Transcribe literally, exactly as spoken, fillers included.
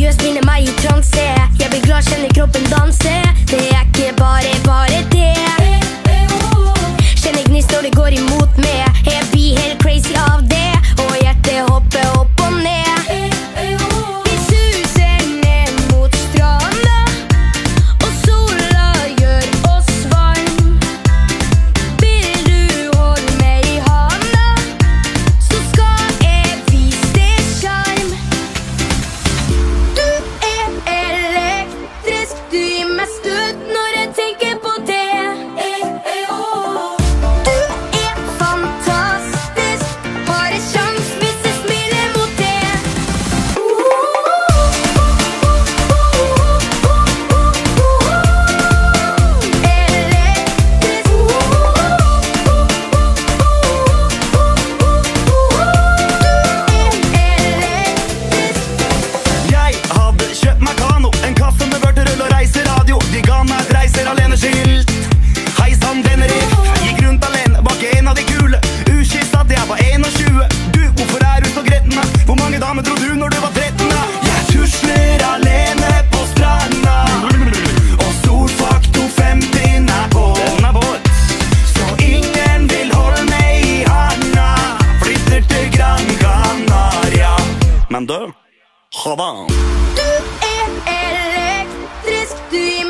gjør spinner meg i transe. Jeg blir glad, kjenner kroppen danse. Det er ikke bare, bare det. Kjenner gnist når det går imot meg. Jeg blir helt crazy av det. Og hjertet hopper opp og ned. Vi suser ned mot stranda, og sola gjør oss varm. Vil du holde meg i handa, så skal jeg vise deg sjarm. Du er elektrisk, du gir meg støt når jeg tenker på det. Du er fantastisk, har en sjans hvis jeg smiler mot det. Jeg hadde kjøpt meg kano, en kaffe med vørterøl og reiseradio. De ga meg et reiser alene-skilt. Hei sann, Teneriff. Gikk rundt alene bak en av de kule. Ukyss at jeg var tjueen. Du, hvorfor er du så gretten da? Hvor mange damer dro du når du var tretten da? Jeg tusler alene på stranda, og solfaktor femti er på. Den er vår. Så ingen vil holde meg i handa. Flytter til Gran Canaria. Men du, ha da. Du er elektrisk, du gir